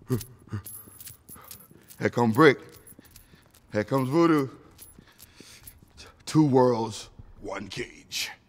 Here come Brick. Here comes Voodoo. Two worlds, one cage.